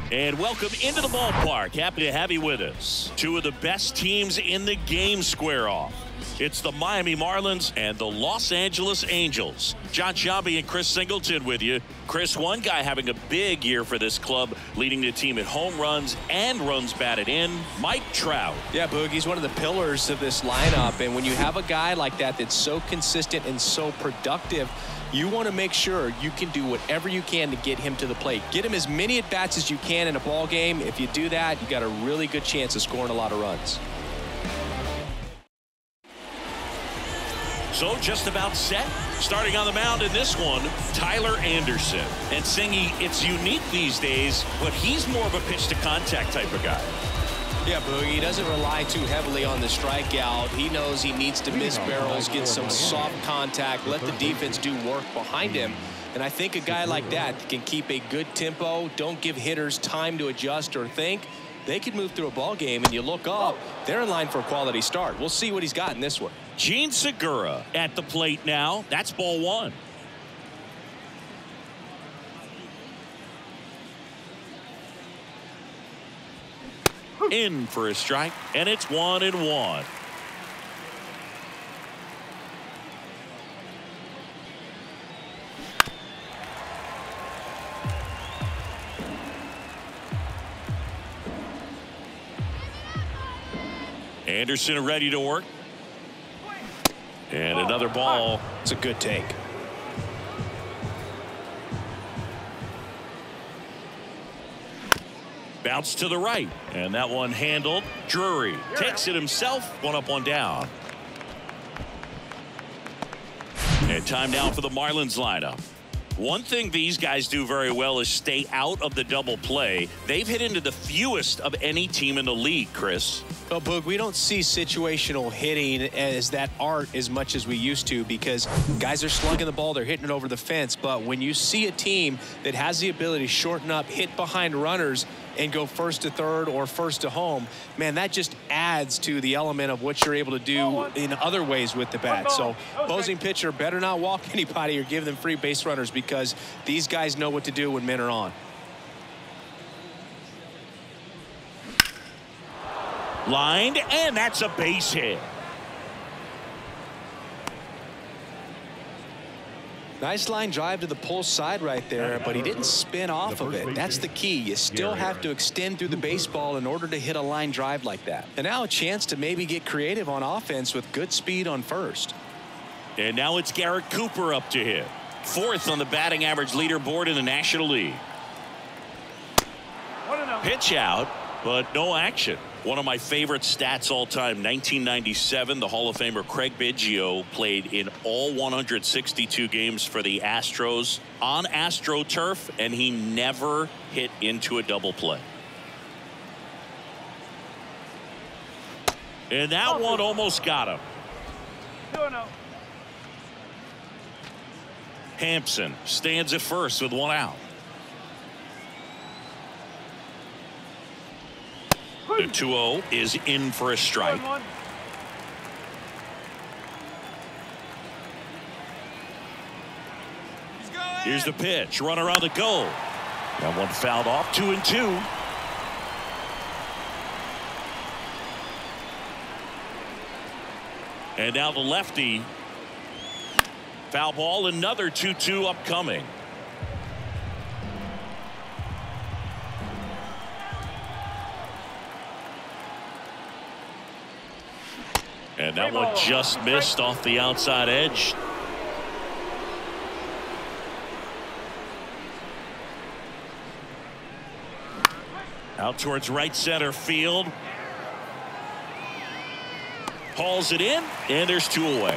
And welcome into the ballpark. Happy to have you with us. Two of the best teams in the game square off. It's the Miami Marlins and the Los Angeles Angels. John Sciambi and Chris Singleton with you. Chris, one guy having a big year for this club, leading the team in home runs and runs batted in, Mike Trout. Yeah, Boog, he's one of the pillars of this lineup. And when you have a guy like that that's so consistent and so productive, you want to make sure you can do whatever you can to get him to the plate. Get him as many at-bats as you can in a ball game. If you do that, you got a really good chance of scoring a lot of runs. So just about set. Starting on the mound in this one, Tyler Anderson. And Singy, it's unique these days, but he's more of a pitch-to-contact type of guy. Yeah, Boogie, he doesn't rely too heavily on the strikeout. He knows he needs to miss barrels, get some soft contact, let the defense do work behind him. And I think a guy like that can keep a good tempo, don't give hitters time to adjust or think. They could move through a ball game, and you look up, they're in line for a quality start. We'll see what he's got in this one. Gene Segura at the plate now. That's ball one. In for a strike, and it's 1-1. Anderson ready to work. And another ball. It's a good take. Bounce to the right, and that one handled. Drury takes it himself. One up, one down. And time now for the Marlins lineup. One thing these guys do very well is stay out of the double play. They've hit into the fewest of any team in the league, Chris. Well, Boog, we don't see situational hitting as that art as much as we used to, because guys are slugging the ball, they're hitting it over the fence. But when you see a team that has the ability to shorten up, hit behind runners, and go first to third or first to home, man, that just adds to the element of what you're able to do in other ways with the bat. So opposing pitcher better not walk anybody or give them free base runners, because these guys know what to do when men are on. Lined, and that's a base hit. Nice line drive to the pull side right there, but he didn't spin off of it. That's the key. You still have to extend through the baseball in order to hit a line drive like that. And now a chance to maybe get creative on offense with good speed on first. And now it's Garrett Cooper up to hit. Fourth on the batting average leaderboard in the National League. Pitch out, but no action. One of my favorite stats all time, 1997, the Hall of Famer Craig Biggio played in all 162 games for the Astros on AstroTurf, and he never hit into a double play. And that one almost got him. Hampson stands at first with one out. The 2-0 is in for a strike. Here's the pitch. Runner on the go. That one fouled off. 2-2. And now the lefty. Foul ball. Another 2-2 upcoming. And that one just missed off the outside edge. Out towards right center field. Hauls it in, and there's two away.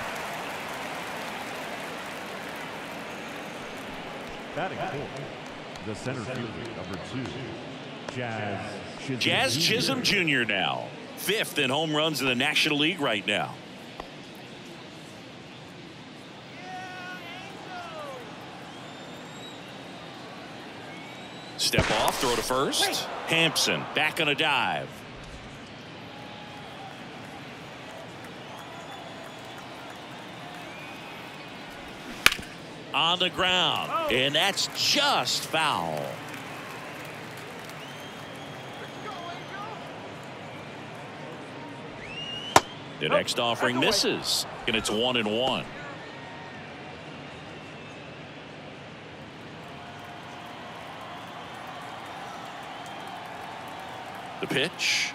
Batting fourth, the center fielder, number 2, Jazz Chisholm Jr. now. Fifth in home runs in the National League right now. Step off, throw to first. Hampson back on a dive. On the ground, and that's just foul. The next offering misses, and it's 1-1. The pitch.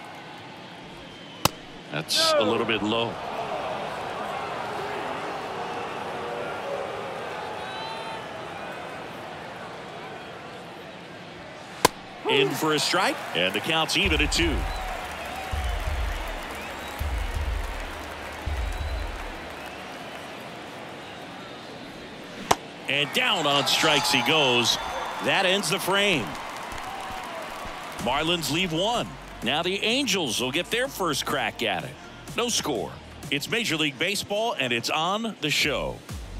That's a little bit low. In for a strike, and the count's even at 2. And down on strikes he goes. That ends the frame. Marlins leave 1. Now the Angels will get their first crack at it. No score. It's Major League Baseball, and it's on the show.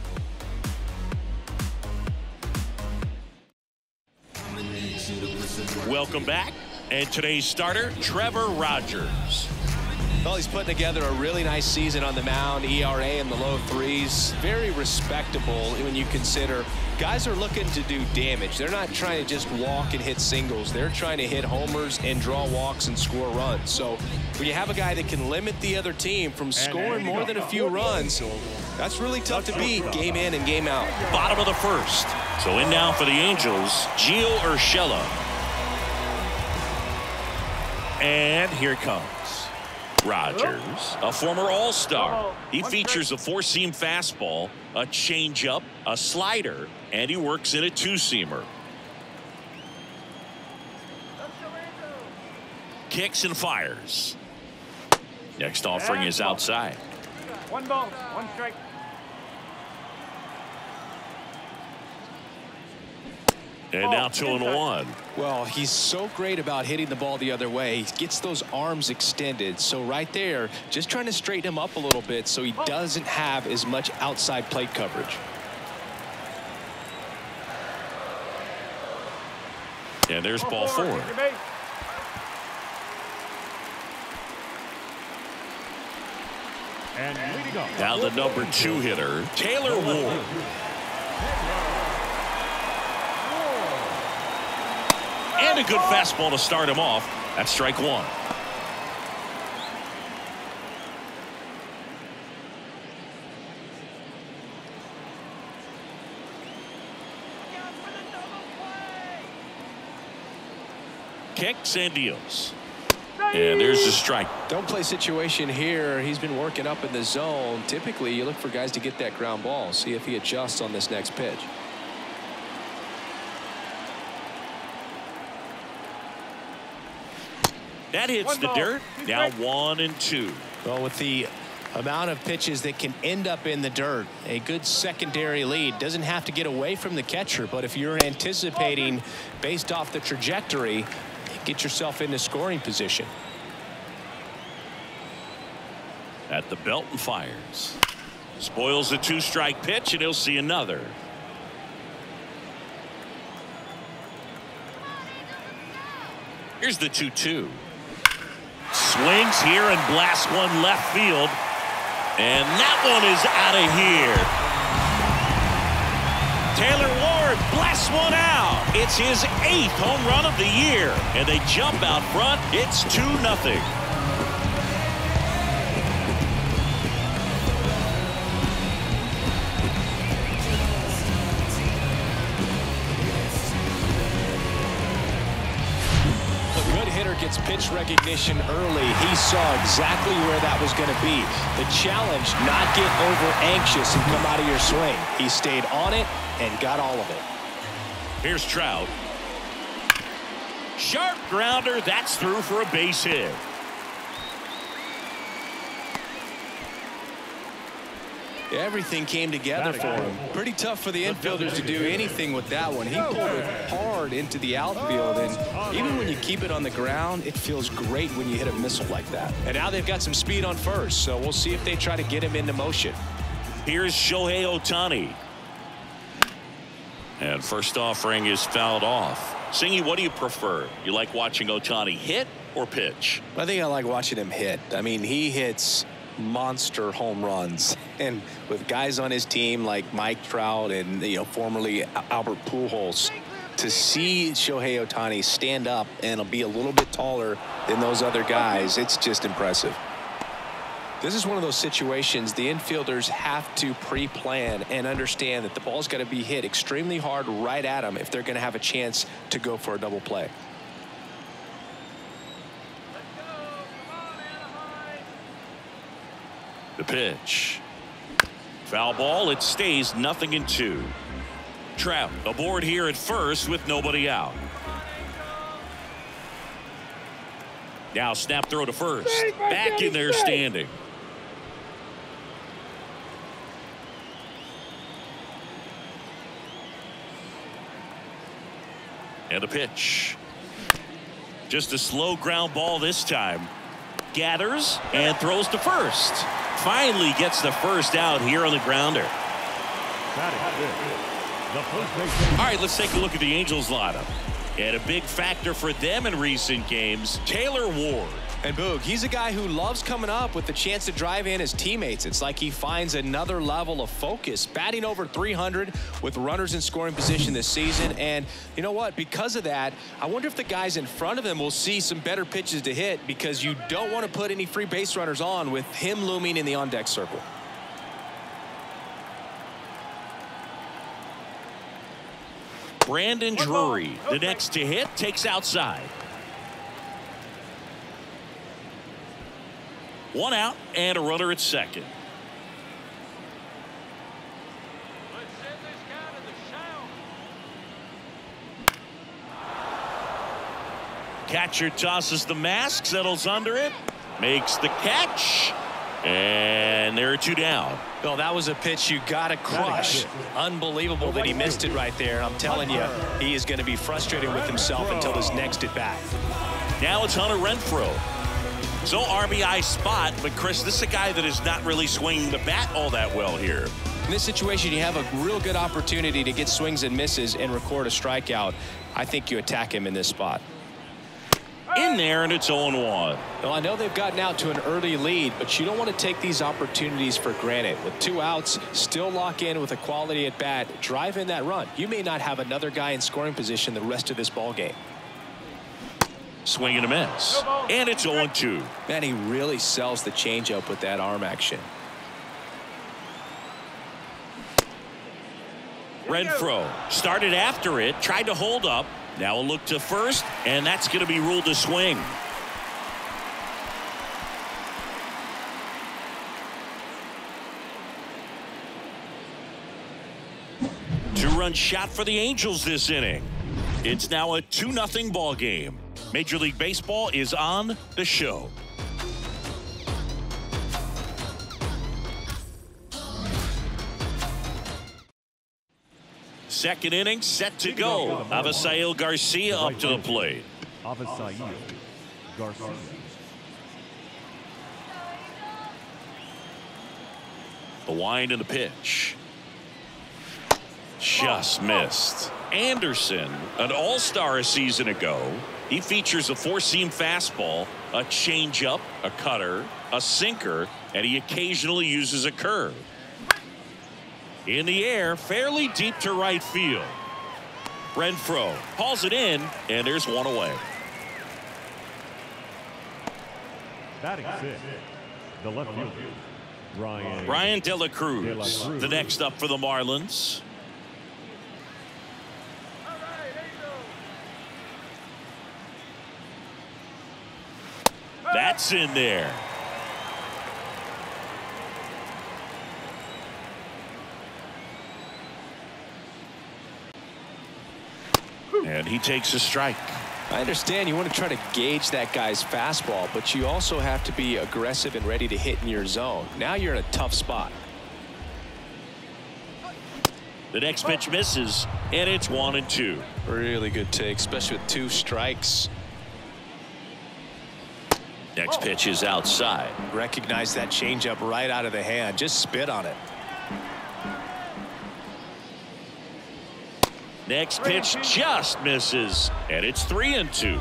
Welcome back. And today's starter, Trevor Rogers. Well, he's putting together a really nice season on the mound. ERA in the low 3s. Very respectable when you consider guys are looking to do damage. They're not trying to just walk and hit singles. They're trying to hit homers and draw walks and score runs. So when you have a guy that can limit the other team from scoring more than a few runs, that's really tough to beat game in and game out. Bottom of the first. So in now for the Angels, Gio Urshela. And here comes Rogers, a former All-Star. He features a 4-seam fastball, a changeup, a slider, and he works in a 2-seamer. Kicks and fires. Next offering is outside. 1 ball, 1 strike. And now 2-1. Well, he's so great about hitting the ball the other way. He gets those arms extended. So right there, just trying to straighten him up a little bit so he doesn't have as much outside plate coverage. And there's ball 4. And leading off. Now the number 2 hitter, Taylor Ward. And a good fastball to start him off. That's strike 1. Kicks and deals. And there's the strike. Don't play situation here. He's been working up in the zone. Typically, you look for guys to get that ground ball. See if he adjusts on this next pitch. That hits the dirt. Now 1-2. Well, with the amount of pitches that can end up in the dirt, a good secondary lead. Doesn't have to get away from the catcher, but if you're anticipating based off the trajectory, get yourself into scoring position. At the belt and fires. Spoils the 2-strike pitch, and he'll see another. Here's the 2-2. Swings here and blasts one left field. And that one is out of here. Taylor Ward blasts one out. It's his 8th home run of the year. And they jump out front. It's 2-0. Gets pitch recognition early. He saw exactly where that was going to be. The challenge, not get over anxious and come out of your swing. He stayed on it and got all of it. Here's Trout. Sharp grounder. That's through for a base hit. Everything came together for him. Pretty tough for the infielders to do anything with that one. He pulled it hard into the outfield, and even when you keep it on the ground, it feels great when you hit a missile like that. And now they've got some speed on first, so we'll see if they try to get him into motion. Here's Shohei Ohtani. And first offering is fouled off. Singy, what do you prefer? You like watching Ohtani hit or pitch? I think I like watching him hit. I mean, he hits monster home runs, and with guys on his team like Mike Trout and formerly Albert Pujols, to see Shohei Ohtani stand up and be a little bit taller than those other guys, it's just impressive. This is one of those situations the infielders have to pre-plan and understand that the ball's got to be hit extremely hard right at them if they're going to have a chance to go for a double play. The pitch. Foul ball. It stays 0-2. Trout aboard here at first with nobody out. Now snap throw to first. Back in there standing. And the pitch. Just a slow ground ball this time. Gathers and throws to first. Finally gets the first out here on the grounder. All right, let's take a look at the Angels lineup. And a big factor for them in recent games, Taylor Ward. And Boog, he's a guy who loves coming up with the chance to drive in his teammates. It's like he finds another level of focus, batting over 300 with runners in scoring position this season. And you know what? Because of that, I wonder if the guys in front of him will see some better pitches to hit, because you don't want to put any free base runners on with him looming in the on-deck circle. Brandon Drury, the next to hit, takes outside. 1 out and a runner at second. Catcher tosses the mask, settles under it, makes the catch, and there are 2 down. Well, that was a pitch you got to crush. Unbelievable that he missed it right there. I'm telling you, he is going to be frustrated with himself until his next at bat. Now it's Hunter Renfroe. So RBI spot, but Chris, this is a guy that is not really swinging the bat all that well here. In this situation, you have a real good opportunity to get swings and misses and record a strikeout. I think you attack him in this spot. In there, and it's 0-1. Well, I know they've gotten out to an early lead, but you don't want to take these opportunities for granted. With 2 outs, still lock in with a quality at bat, drive in that run. You may not have another guy in scoring position the rest of this ball game. Swing and a miss. And it's 0-2. Man, he really sells the changeup with that arm action. Renfroe started after it, tried to hold up. Now a look to first, and that's going to be ruled a swing. Two-run shot for the Angels this inning. It's now a 2-0 ball game. Major League Baseball is on the show. Second inning set to go. Avisail Garcia up to the plate. Avisail Garcia. The wind and the pitch. Just missed. Anderson, an all-star a season ago. He features a 4-seam fastball, a changeup, a cutter, a sinker, and he occasionally uses a curve. In the air, fairly deep to right field. Renfroe hauls it in, and there's 1 away. Batting 6, the left fielder, Ryan De La Cruz, the next up for the Marlins. That's in there. And he takes a strike. I understand you want to try to gauge that guy's fastball, but you also have to be aggressive and ready to hit in your zone. Now you're in a tough spot. The next pitch misses, and it's 1-2. Really good take, especially with 2 strikes. Next pitch is outside. Recognize that changeup right out of the hand. Just spit on it. Next pitch just misses, and it's 3-2.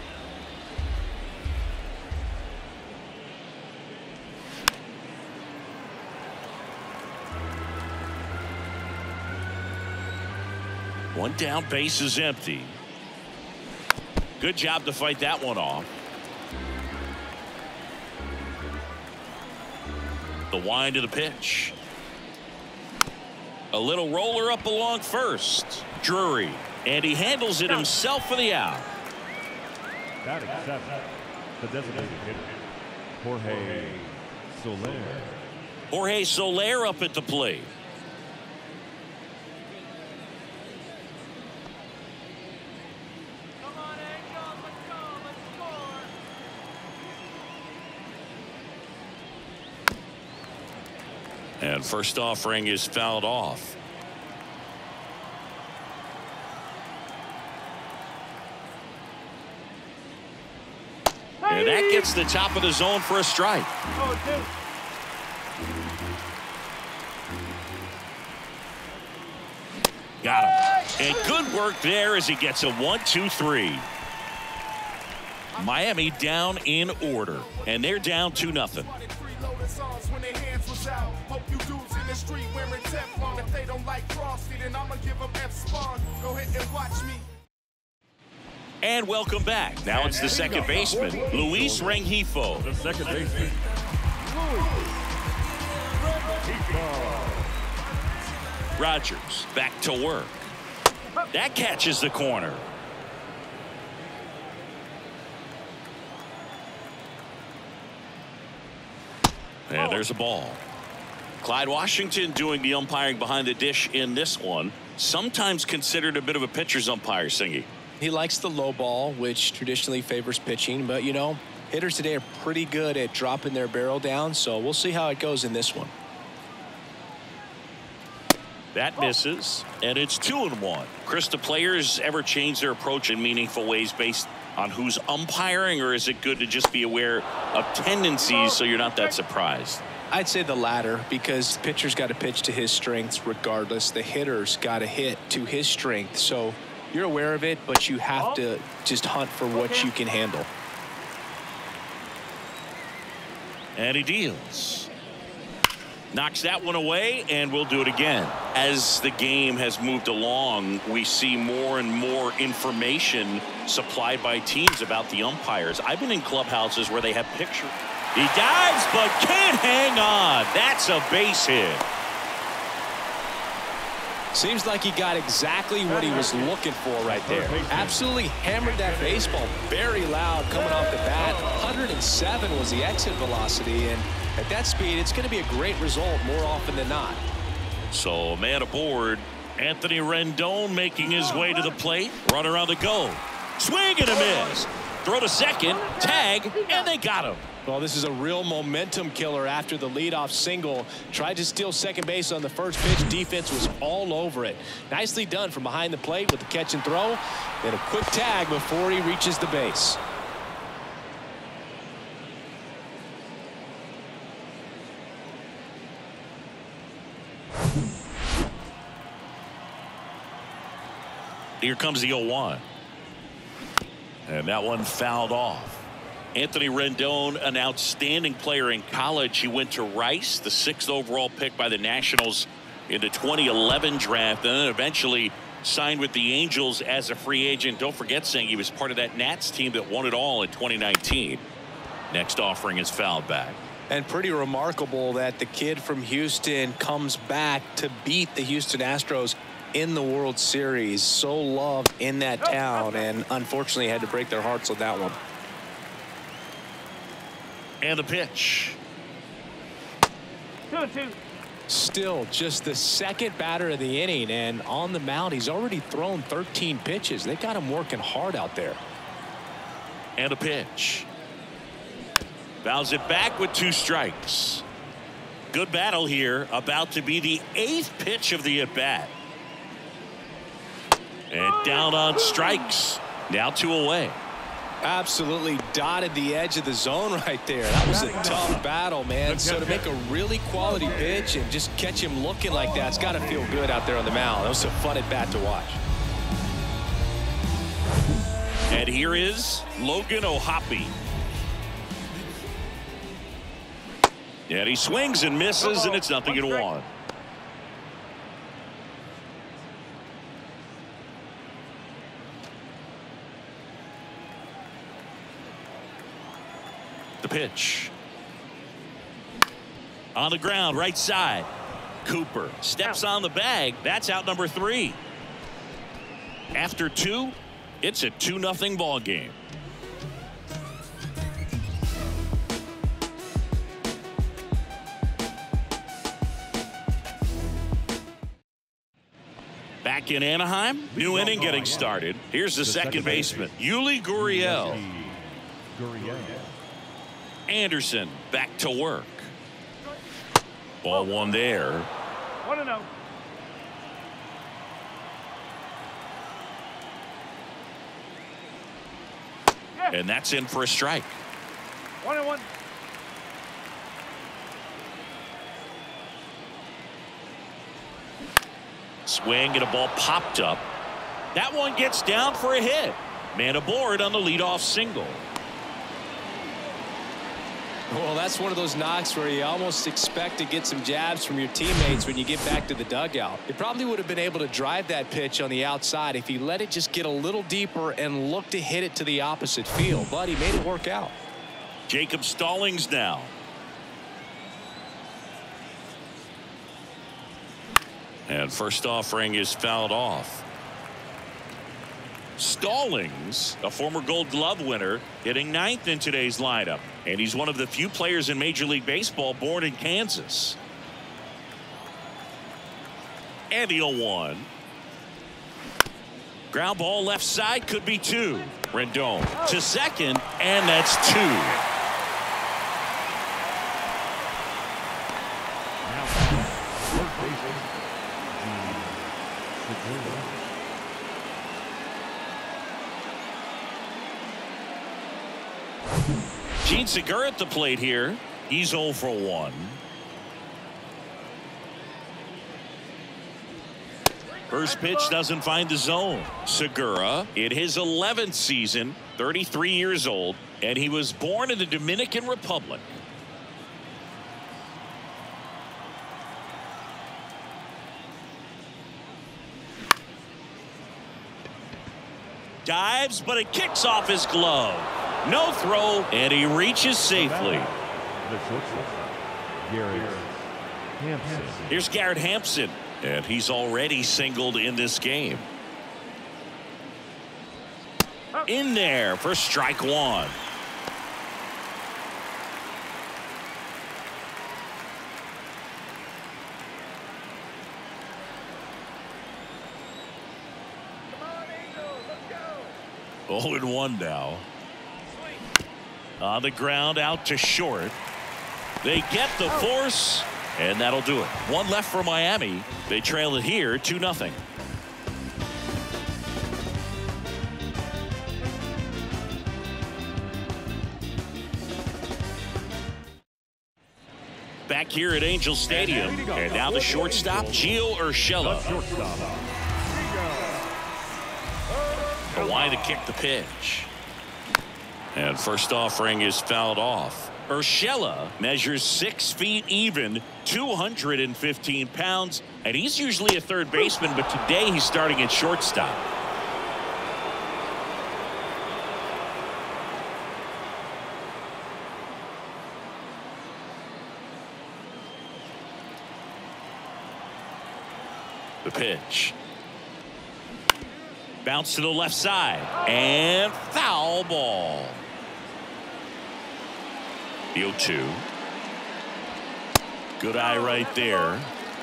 One down, base is empty. Good job to fight that one off. The wind of the pitch. A little roller up along first. Drury. And he handles it himself for the out. Batting 7, the designated hitter, Jorge Soler. Jorge Soler up at the plate. Come on, Angels, let's go, let's score. And first offering is fouled off. And that gets the top of the zone for a strike. Oh, dude. Got him. And good work there as he gets a 1-2-3. Miami down in order, and they're down 2-0. And welcome back. Now it's the second baseman, Luis Rengifo. The second baseman, Rogers back to work. That catches the corner. And there's a ball. Clyde Washington doing the umpiring behind the dish in this one. Sometimes considered a bit of a pitcher's umpire, Singy. He likes the low ball, which traditionally favors pitching, but you know, hitters today are pretty good at dropping their barrel down, so we'll see how it goes in this one. That misses, and it's 2-1. Chris, do players ever change their approach in meaningful ways based on who's umpiring, or is it good to just be aware of tendencies so you're not that surprised? I'd say the latter, because the pitcher's got to pitch to his strengths regardless. The hitter's got to hit to his strength, so you're aware of it, but you have to just hunt for what you can handle. And he deals. Knocks that one away, and we'll do it again. As the game has moved along, we see more and more information supplied by teams about the umpires. I've been in clubhouses where they have pictures. He dives, but can't hang on. That's a base hit. Seems like he got exactly what he was looking for right there. Absolutely hammered that baseball very loud coming off the bat. 107 was the exit velocity, and at that speed, it's going to be a great result more often than not. So, man aboard. Anthony Rendon making his way to the plate. Runner on the go. Swing and a miss. Throw to second. Tag, and they got him. Well, this is a real momentum killer after the leadoff single. Tried to steal second base on the first pitch. Defense was all over it. Nicely done from behind the plate with the catch and throw. And a quick tag before he reaches the base. Here comes the 0-1. And that one fouled off. Anthony Rendon, an outstanding player in college. He went to Rice, the 6th overall pick by the Nationals in the 2011 draft, and then eventually signed with the Angels as a free agent. Don't forget, saying he was part of that Nats team that won it all in 2019. Next offering is fouled back. And pretty remarkable that the kid from Houston comes back to beat the Houston Astros in the World Series. So loved in that town, and unfortunately had to break their hearts on that one. And the pitch. 2-2. Still just the second batter of the inning, and on the mound he's already thrown 13 pitches. They got him working hard out there. And a pitch. Fouls it back with 2 strikes. Good battle here. About to be the 8th pitch of the at-bat. And down on strikes. Now 2 away. Absolutely dotted the edge of the zone right there. That was a tough battle, man. So to make a really quality pitch and just catch him looking like that, it's got to feel good out there on the mound. That was a fun at bat to watch. And here is Logan O'Hoppe. And he swings and misses, and it's 0-1. The pitch. On the ground, right side. Cooper steps on the bag. That's out number 3. After 2, it's a 2-0 ball game. Back in Anaheim, new inning getting started. Here's the second baseman, Yuli Gurriel. Anderson back to work. Ball 1 there. 1-0. And that's in for a strike. 1-1. Swing and a ball popped up. That one gets down for a hit. Man aboard on the leadoff single. Well, that's one of those knocks where you almost expect to get some jabs from your teammates when you get back to the dugout. He probably would have been able to drive that pitch on the outside if he let it just get a little deeper and look to hit it to the opposite field, but he made it work out. Jacob Stallings now. And first offering is fouled off. Stallings, a former Gold Glove winner, hitting 9th in today's lineup. And he's one of the few players in Major League Baseball born in Kansas. And the 0-1. Ground ball left side, could be 2. Rendon to second, and that's 2. Gene Segura at the plate here. He's 0 for 1. First pitch doesn't find the zone. Segura in his 11th season, 33 years old, and he was born in the Dominican Republic. Dives, but it kicks off his glove. No throw, and he reaches safely. Here's Garrett Hampson, and he's already singled in this game. In there for strike 1. Let's go. 0-1 now. On the ground, out to short. They get the force, and that'll do it. 1 left for Miami. They trail it here, 2-0. Back here at Angel Stadium, and now the shortstop, Gio Urshela. Hawaii to kick the pitch. And first offering is fouled off. Urshela measures 6 feet even, 215 pounds, and he's usually a third baseman, but today he's starting at shortstop. The pitch. Bounce to the left side, and foul ball. The 0-2. Good eye right there.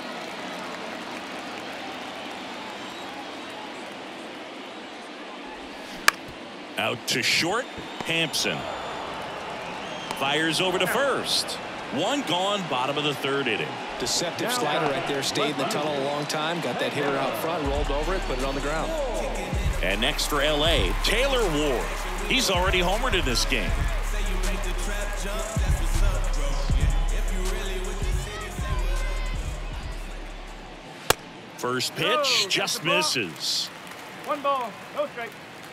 Out to short, Hampson. Fires over to first. 1 gone, bottom of the 3rd inning. Deceptive slider right there. Stayed in the tunnel a long time. Got that hitter out front, rolled over it, put it on the ground. And next for LA, Taylor Ward. He's already homered in this game. First pitch just misses. 1 ball, no strike.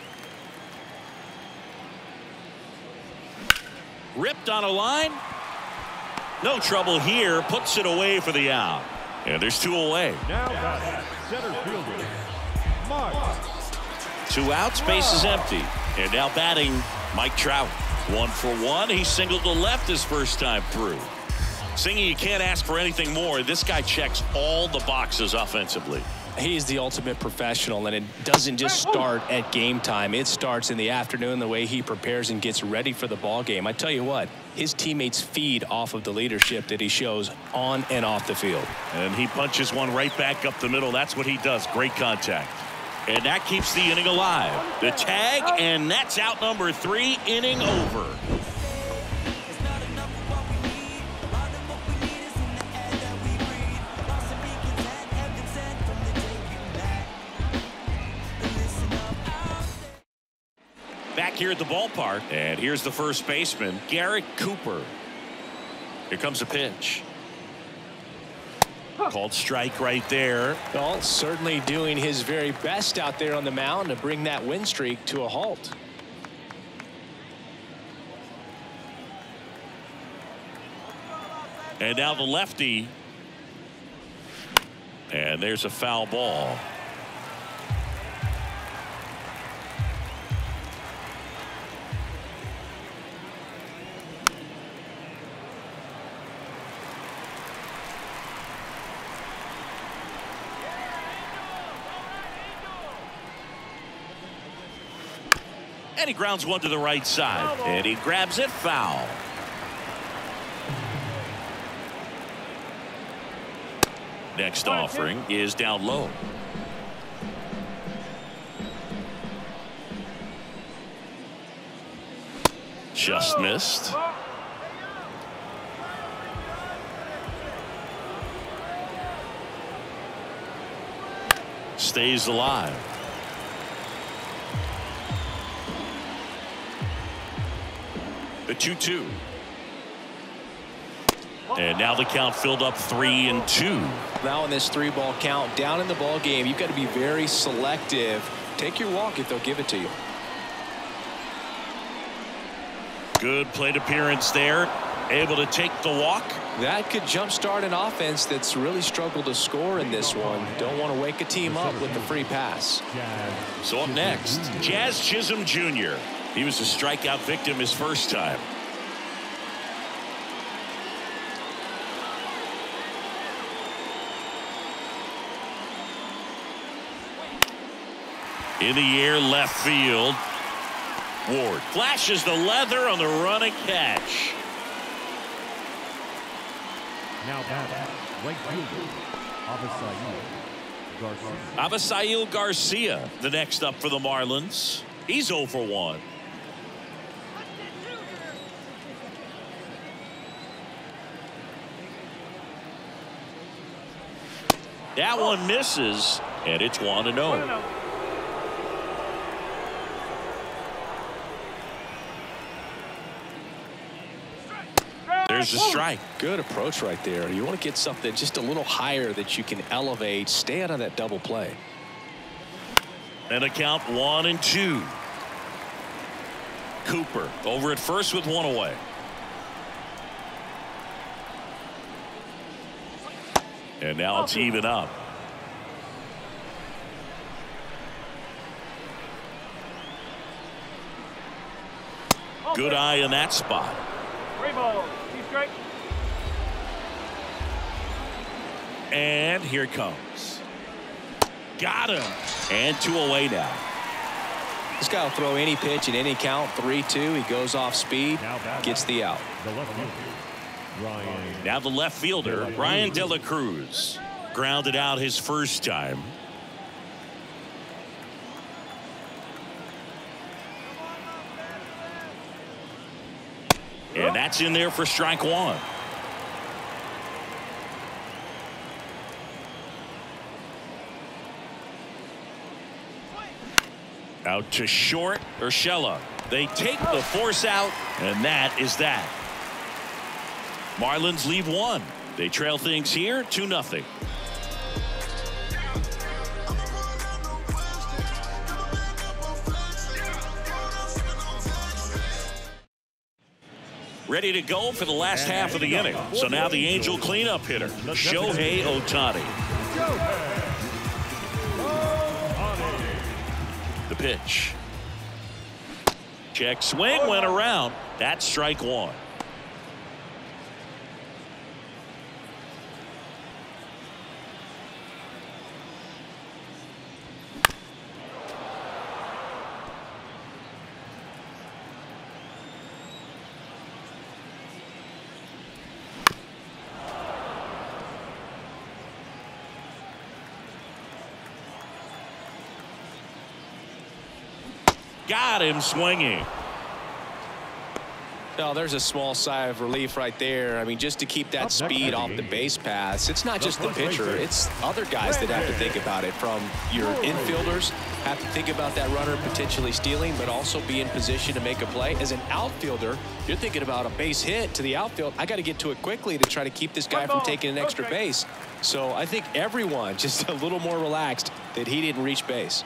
Ripped on a line. No trouble here. Puts it away for the out. And there's 2 away. Now batting, center fielder, Mark. 2 outs, base is empty. And now batting, Mike Trout. 1 for 1. He singled to left his first time through. Singing, you can't ask for anything more. This guy checks all the boxes offensively. He's the ultimate professional, and it doesn't just start at game time. It starts in the afternoon, the way he prepares and gets ready for the ball game. I tell you what, his teammates feed off of the leadership that he shows on and off the field. And he punches one right back up the middle. That's what he does. Great contact. And that keeps the inning alive. The tag, and that's out number 3, inning over. Back here at the ballpark, and here's the first baseman, Garrett Cooper. Here comes a pitch. Called strike right there. Well, certainly doing his very best out there on the mound to bring that win streak to a halt. And now the lefty. And there's a foul ball. And he grounds one to the right side. And he grabs it foul. Next offering is down low. Just missed. Stays alive. The 2-2. And now the count filled up 3-2. Now in this 3-ball count, down in the ball game, you've got to be very selective. Take your walk if they'll give it to you. Good plate appearance there. Able to take the walk. That could jumpstart an offense that's really struggled to score in this one. Don't want to wake a team up with the free pass. So up next, Jazz Chisholm Jr. He was a strikeout victim his first time. In the air, left field. Ward flashes the leather on the running catch. Now back, right fielder, Avisail Garcia, the next up for the Marlins. He's 0 for 1. That one misses, and it's 1-0. There's a strike. Good approach right there. You want to get something just a little higher that you can elevate. Stay out of that double play. And a count 1-2. Cooper over at first with one away. And now it's even up. Good eye in that spot. 3 balls. 2 strikes. And here it comes. Got him. And 2 away now. This guy will throw any pitch in any count. 3-2. He goes off speed. Gets the out. Now the left fielder, Ryan De La Cruz. Grounded out his first time. And that's in there for strike 1. Out to short, Urshela. They take the force out, and that is that. Marlins leave 1. They trail things here 2-0. Ready to go for the last half of the inning. So now the Angel cleanup hitter, Shohei Ohtani. The pitch. Check swing, went around. That's strike 1. Got him swinging. Well, there's a small sigh of relief right there. I mean, just to keep that speed off the base paths. It's not just the pitcher. It's other guys that have to think about it. From your infielders have to think about that runner potentially stealing, but also be in position to make a play. As an outfielder, you're thinking about a base hit to the outfield. I got to get to it quickly to try to keep this guy from taking an extra base. So I think everyone just a little more relaxed that he didn't reach base.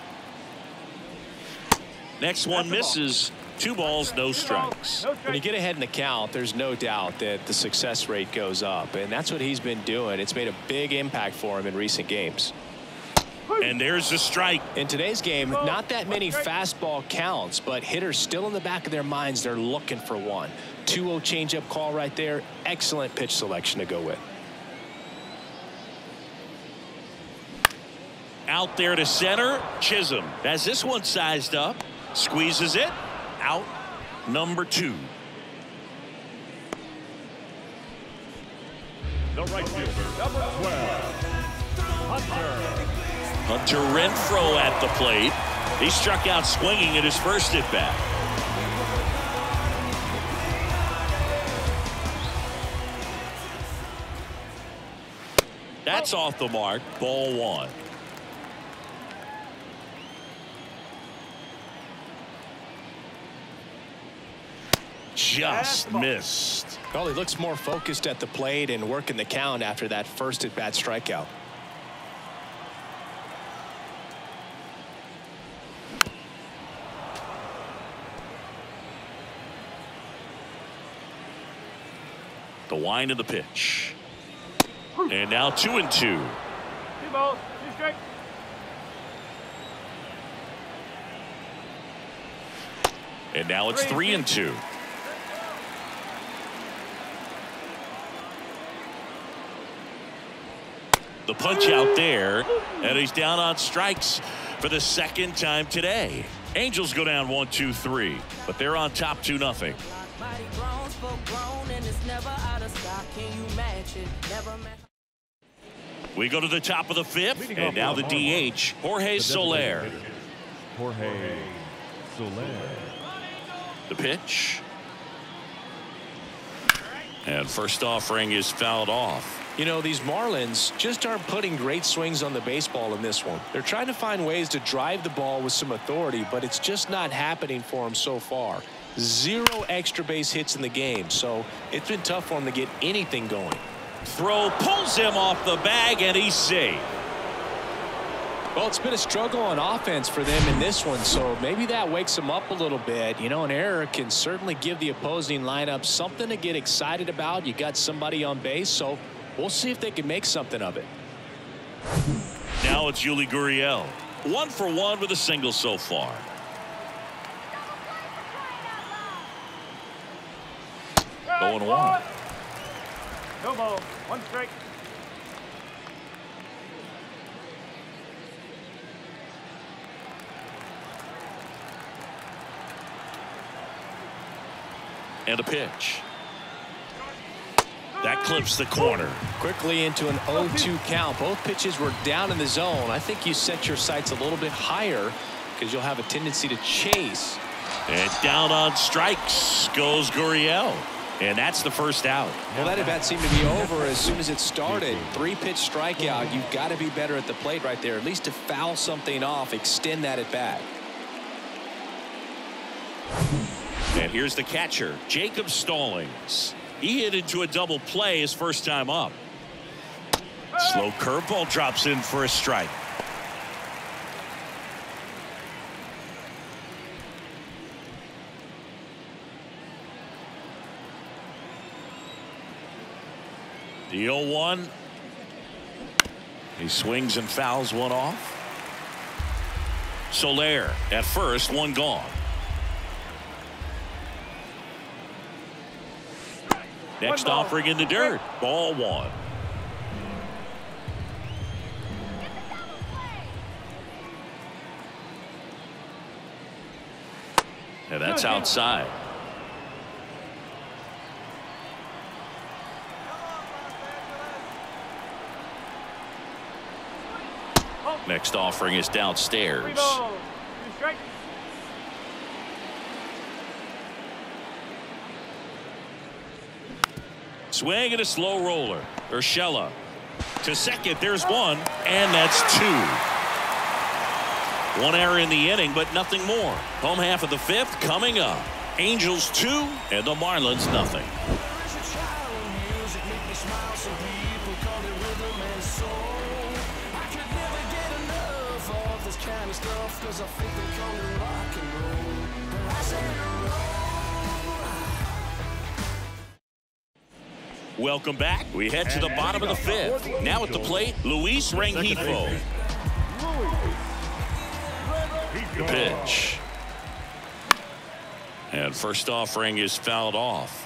Next one misses. 2 balls, no strikes. When you get ahead in the count, there's no doubt that the success rate goes up, and that's what he's been doing. It's made a big impact for him in recent games. And there's the strike. In today's game, not that many fastball counts, but hitters still in the back of their minds, they're looking for one. 2-0 changeup call right there. Excellent pitch selection to go with. Out there to center. Chisholm has this one sized up. Squeezes it. Out number 2. The right fielder, number 12, Hunter Renfroe at the plate. He struck out swinging at his first at bat. That's off the mark. Ball 1. Just missed. Well, he looks more focused at the plate and working the count after that first at bat strikeout. The wind of the pitch. And now 2-2. 2 balls, 2 strikes. And now it's 3-2. The punch out there, and he's down on strikes for the second time today. Angels go down 1-2-3, but they're on top 2-0. We go to the top of the 5th, and now the DH, Jorge Soler. Jorge Soler. The pitch. And first offering is fouled off. You know, these Marlins just aren't putting great swings on the baseball in this one. They're trying to find ways to drive the ball with some authority, but it's just not happening for them so far. 0 extra base hits in the game, so it's been tough for him to get anything going. Throw pulls him off the bag, and he's safe. Well, it's been a struggle on offense for them in this one, so maybe that wakes them up a little bit. You know, an error can certainly give the opposing lineup something to get excited about. You got somebody on base, so we'll see if they can make something of it. Now it's Yuli Gurriel. 1 for 1 with a single so far. Going 1. No ball, 1 strike. And a pitch. That clips the corner. Quickly into an 0-2 count. Both pitches were down in the zone. I think you set your sights a little bit higher because you'll have a tendency to chase. And down on strikes goes Gurriel. And that's the first out. Well, that at bat seemed to be over as soon as it started. 3-pitch strikeout. You've got to be better at the plate right there, at least to foul something off, extend that at bat. And here's the catcher, Jacob Stallings. He hit into a double play his first time up. Slow curveball drops in for a strike. The 0-1. He swings and fouls one off. Soler at first, 1 gone. Next offering in the dirt. Ball 1. And that's outside. Oh. Next offering is downstairs. 3 balls, 2 strikes. swing and a slow roller. Urshela to second. There's one, and that's two. One error in the inning, but nothing more. Home half of the fifth coming up. Angels 2 and the Marlins nothing. Welcome back. We head to the bottom of the fifth. Now at the plate, Luis Rengifo. The pitch. And first offering is fouled off.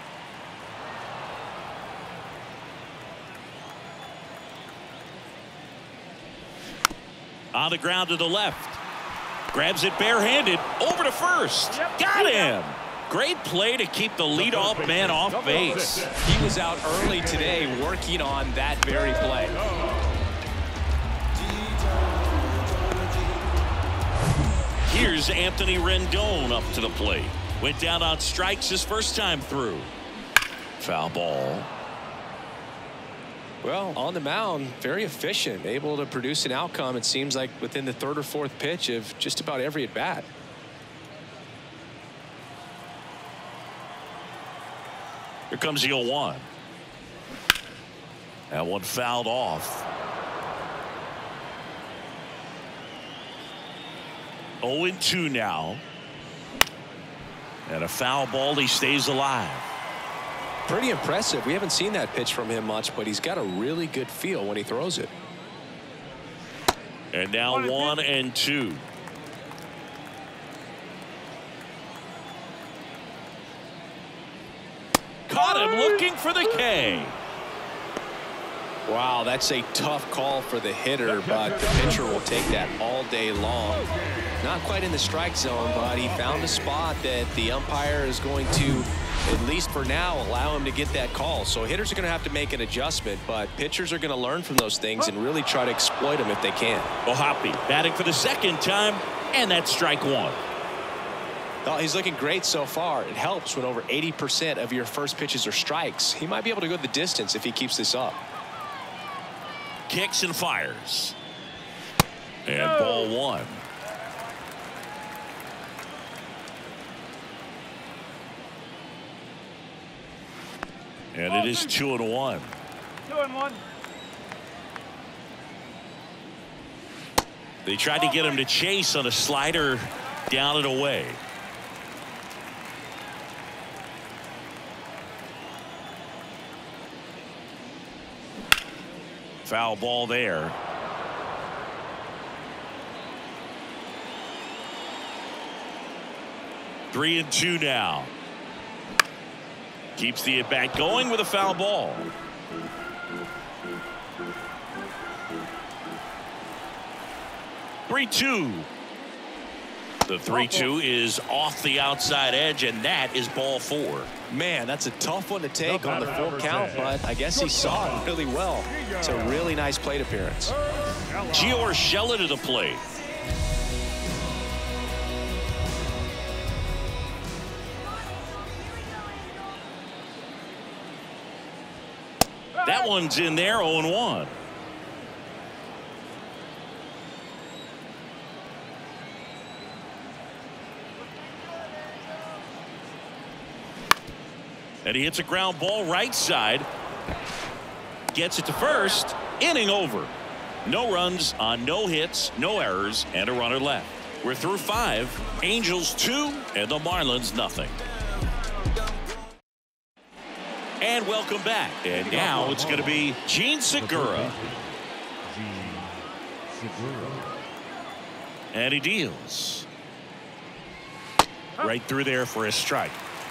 On the ground to the left. Grabs it barehanded. Over to first. Got him. Great play to keep the leadoff man off base. He was out early today working on that very play. Here's Anthony Rendon up to the plate. Went down on strikes his first time through. Foul ball. Well, on the mound, very efficient, able to produce an outcome, it seems like, within the third or fourth pitch of just about every at bat. Here comes the 0-1. That one fouled off. 0-2 now. And a foul ball. He stays alive. Pretty impressive. We haven't seen that pitch from him much, but he's got a really good feel when he throws it. And now 1-2. Caught him looking for the K. Wow, that's a tough call for the hitter, but the pitcher will take that all day long. Not quite in the strike zone, but he found a spot that the umpire is going to, at least for now, allow him to get that call. So hitters are going to have to make an adjustment, but pitchers are going to learn from those things and really try to exploit them if they can. Ohapi batting for the second time, and that's strike one. Well, he's looking great so far. It helps when over 80% of your first pitches are strikes. He might be able to go the distance if he keeps this up. Kicks and fires. And ball one. And it is 2-1. 2-1. They tried to get him to chase on a slider down and away. Foul ball there. Three and two now. Keeps the at-bat going with a foul ball. Three-two. The 3-2 is off the outside edge, and that is ball four. Man, that's a tough one to take on the full count, but I guess he saw it really well. It's a really nice plate appearance. Gio Urshela to the plate. That one's in there, 0-1. And he hits a ground ball right side. Gets it to first. Inning over. No runs on no hits, no errors, and a runner left. We're through 5. Angels 2 and the Marlins nothing. And welcome back. And now it's going to be Gene Segura. And he deals. Right through there for a strike.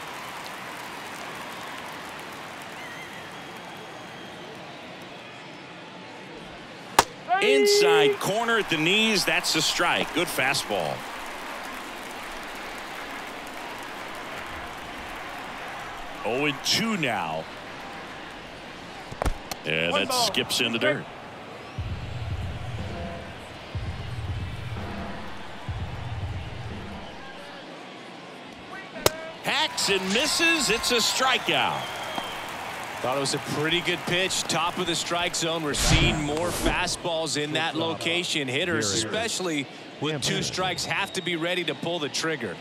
Inside corner at the knees. That's a strike. Good fastball. Oh, and 2 now. And that skips in the dirt. Hacks and misses. It's a strikeout. Thought it was a pretty good pitch. Top of the strike zone. We're seeing more fastballs in that location. Hitters, especially with 2 strikes, have to be ready to pull the trigger.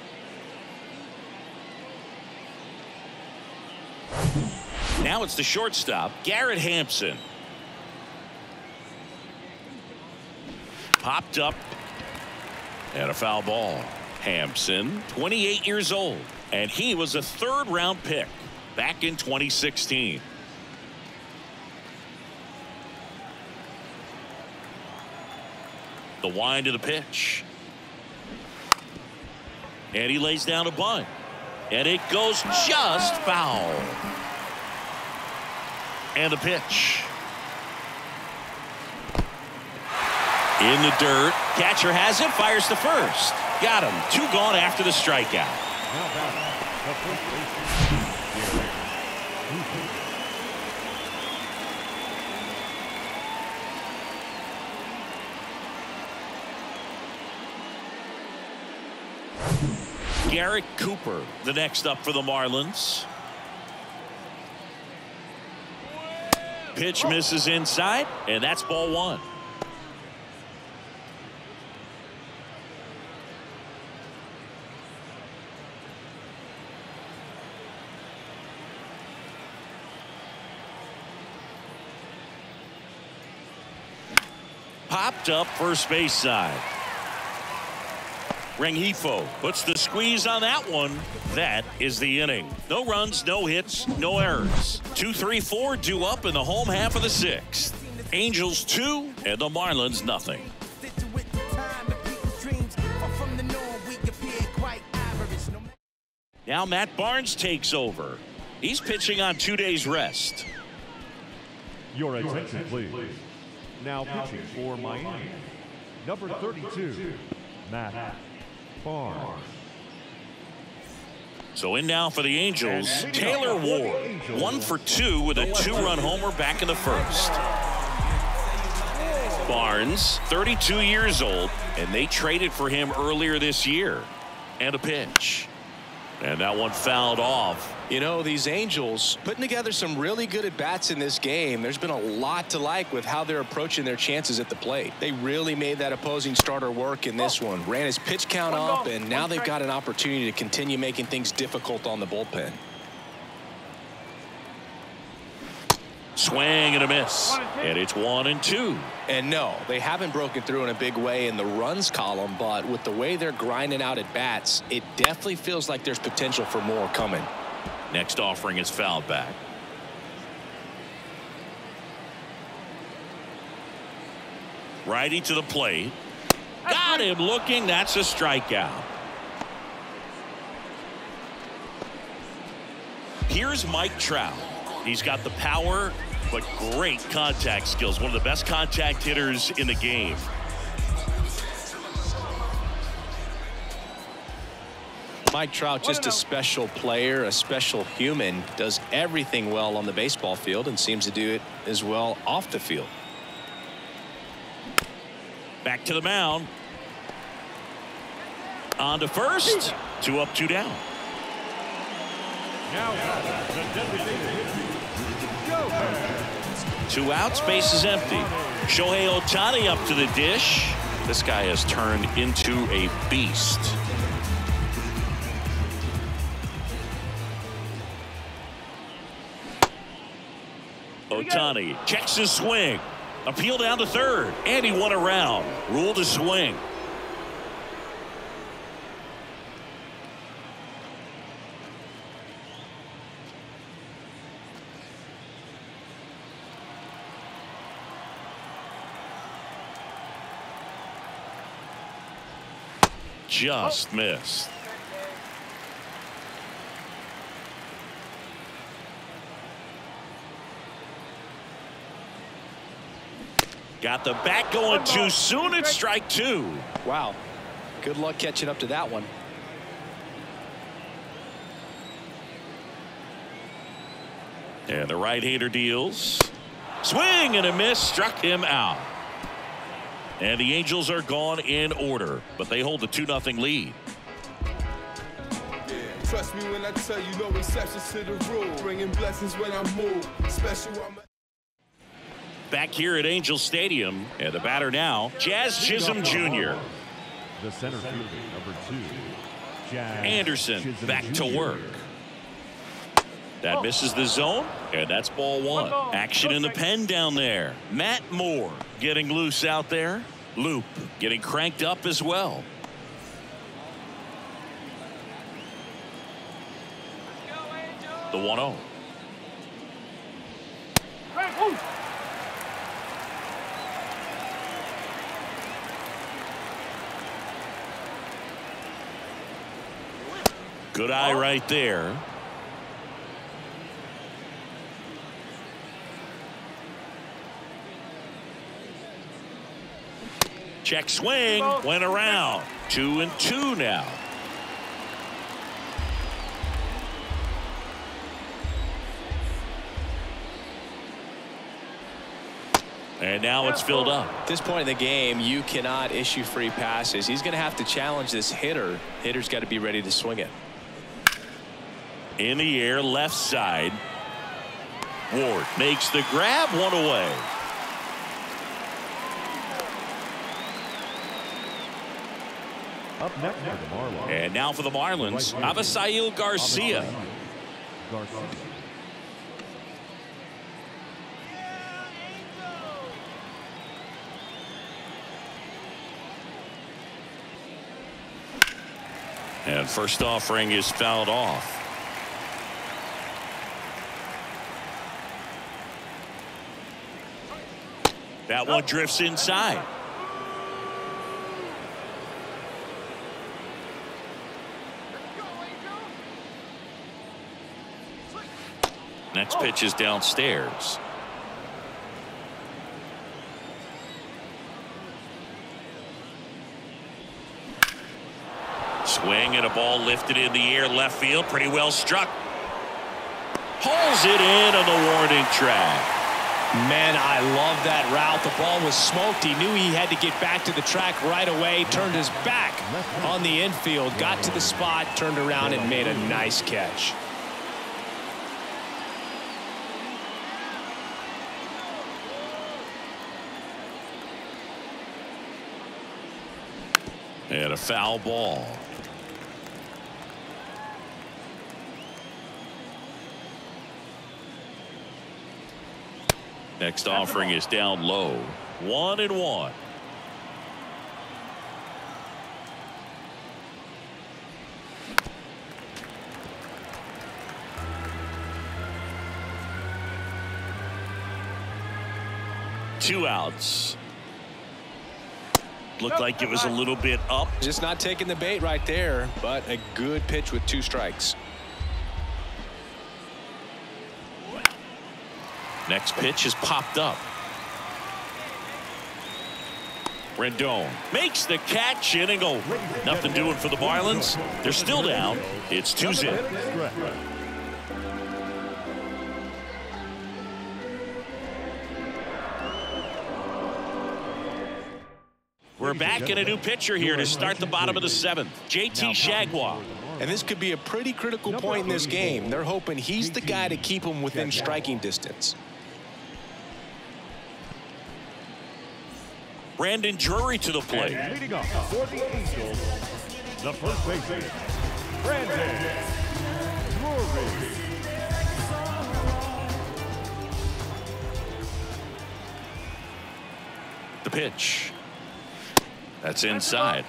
Now it's the shortstop, Garrett Hampson. Popped up. And a foul ball. Hampson, 28 years old. And he was a 3rd-round pick back in 2016. The wind of the pitch. And he lays down a bunt. And it goes just foul. And the pitch. In the dirt. Catcher has it. Fires to first. Got him. 2 gone after the strikeout. Garrett Cooper, the next up for the Marlins. Pitch misses inside, and that's ball 1. Popped up first base side. Rengifo puts the squeeze on that one. That is the inning. No runs, no hits, no errors. 2-3-4 due up in the home half of the 6th. Angels 2 and the Marlins nothing. Now Matt Barnes takes over. He's pitching on 2 days rest. Your attention, please. Now pitching for Miami, number 32, Matt Barnes. So in now for the Angels, Taylor Ward, 1 for 2 with a 2-run homer back in the 1st. Barnes, 32 years old, and they traded for him earlier this year. And a pitch. And that one fouled off. You know, these Angels putting together some really good at-bats in this game. There's been a lot to like with how they're approaching their chances at the plate. They really made that opposing starter work in this one. Ran his pitch count up, and now they've got an opportunity to continue making things difficult on the bullpen. Swing and a miss. And it's 1-2. And no, they haven't broken through in a big way in the runs column, but with the way they're grinding out at bats, it definitely feels like there's potential for more coming. Next offering is fouled back. Righty to the plate. Got him looking. That's a strikeout. Here's Mike Trout. He's got the power, but great contact skills. One of the best contact hitters in the game. Mike Trout, just a special player, a special human, does everything well on the baseball field and seems to do it as well off the field. Back to the mound. On to first. 2 up, 2 down. Now, the designated hitter, 2 outs, base is empty. Shohei Ohtani up to the dish. This guy has turned into a beast. Ohtani checks his swing. Appeal down to third, and he won a round. Ruled a swing. Just missed. Got the bat going too soon. It's strike 2. Wow. Good luck catching up to that one. And the right-hander deals. Swing and a miss. Struck him out. And the Angels are gone in order, but they hold the 2-0 lead. Trust me when I tell you, no exceptions to the rule. Bringing blessings when I move. Special, I'm Back here at Angel Stadium, and the batter now, Jazz Chisholm Jr. The center fielder, number 2, Jazz Anderson Chisholm back Jr. to work. That misses the zone, and that's ball 1. Action in the pen down there. Matt Moore getting loose out there. Loop getting cranked up as well. The 1-0. Good eye right there. Check swing, went around. 2-2 now. And now it's filled up. At this point in the game, you cannot issue free passes. He's going to have to challenge this hitter. Hitter's got to be ready to swing it. In the air, left side. Ward makes the grab, 1 away. Up next for the Marlins. And now for the Marlins, Avisail Garcia. And first offering is fouled off. That one drifts inside. Next pitch is downstairs. Swing and a ball lifted in the air left field. Pretty well struck. Hauls it in on the warning track. Man, I love that route. The ball was smoked. He knew he had to get back to the track right away. Turned his back on the infield. Got to the spot. Turned around and made a nice catch. And a foul ball. Next offering is down low. 1-1. Two outs. Looked like it was a little bit up. Just not taking the bait right there, but a good pitch with 2 strikes. Next pitch is popped up. Rendon makes the catch, inning over. Nothing doing for the Marlins. They're still down. It's 2-0. We're back in a new pitcher here to start the bottom of the 7th. JT Shagwa. And this could be a pretty critical point in this game. They're hoping he's the guy to keep them within striking distance. Brandon Drury to the plate. And leading off for the Angels, the first baseman, Brandon Drury. The pitch. That's inside.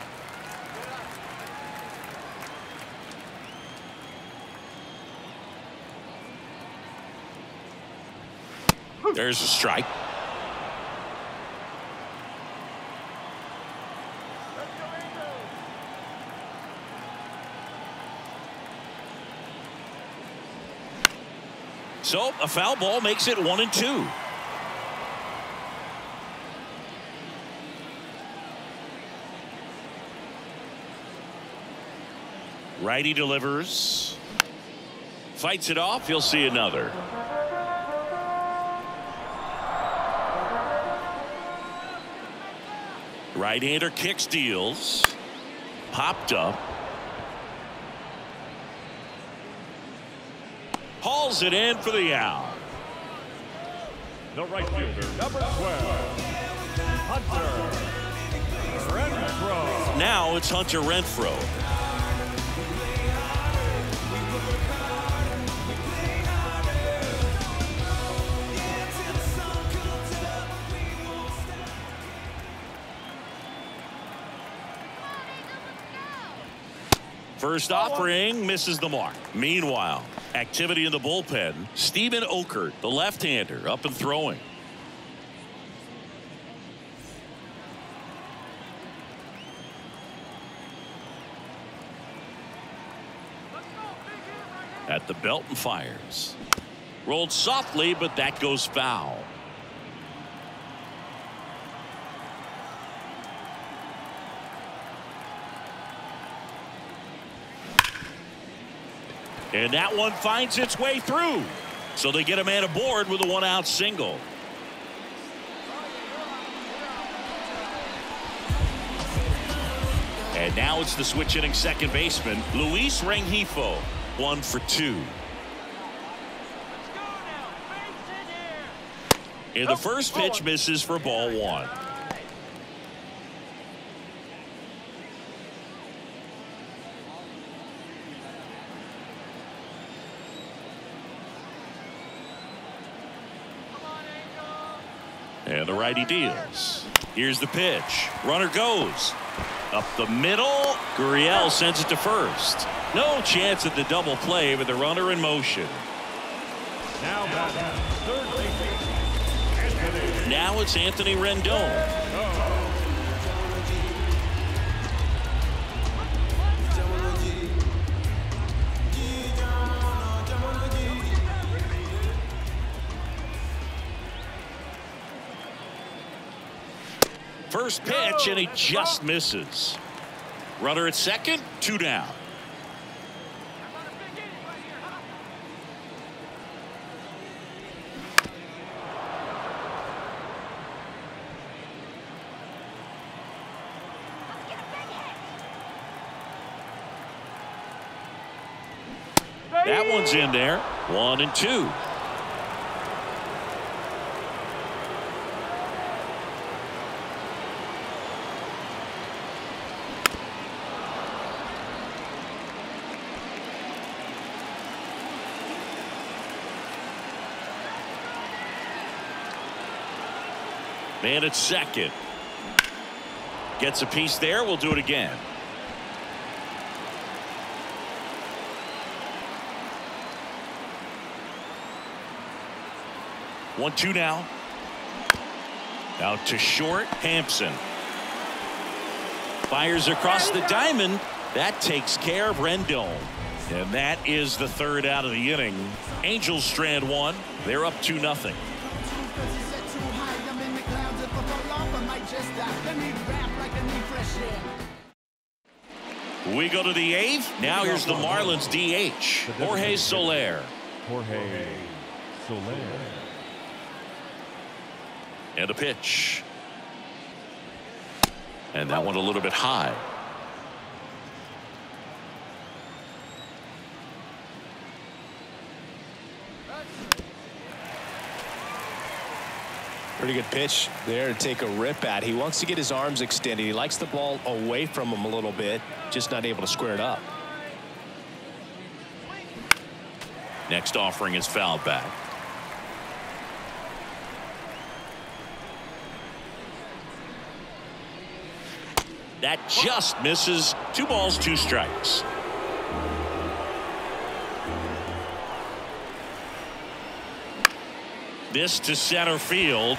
There's a strike. So a foul ball makes it 1-2. Righty delivers. Fights it off. You'll see another. Right-hander kicks, deals. Popped up. hauls it in for the out. The right fielder, number 12, Hunter Renfroe. Now it's Hunter Renfroe. First offering misses the mark. Meanwhile, activity in the bullpen. Steven Okert, the left-hander, up and throwing. At the belt and fires. Rolled softly, but that goes foul. And that one finds its way through. So they get a man aboard with a one-out single. And now it's the switch-hitting second baseman, Luis Rengifo, 1 for 2. And the first pitch misses for ball 1. And the righty deals. Here's the pitch. Runner goes. Up the middle. Gurriel sends it to first. No chance at the double play with the runner in motion. Now batting, third baseman, Now it's Anthony Rendon. First pitch, and he just misses. Runner at second, 2 down. That one's in there. 1 and 2. Man at second. Gets a piece there. We'll do it again. One, 2 now. Out to short. Hampson fires across the diamond. That takes care of Rendon. And that is the third out of the inning. Angels strand 1. They're up 2-0. We go to the 8th. Now here's the Marlins DH, Jorge Soler. Jorge Soler. And a pitch. And that one a little bit high. Pretty good pitch there to take a rip at. He wants to get his arms extended. He likes the ball away from him a little bit, just not able to square it up. Next offering is fouled back. That just misses. 2 balls, 2 strikes. This to center field.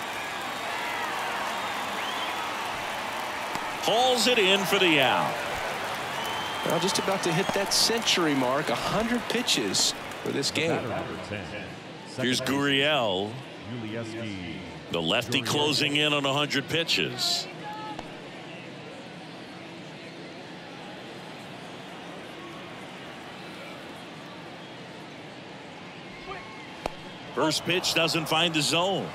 Hauls it in for the out. Well, just about to hit that century mark. 100 pitches for this game. Here's Gurriel, the lefty, closing in on 100 pitches. First pitch doesn't find the zone.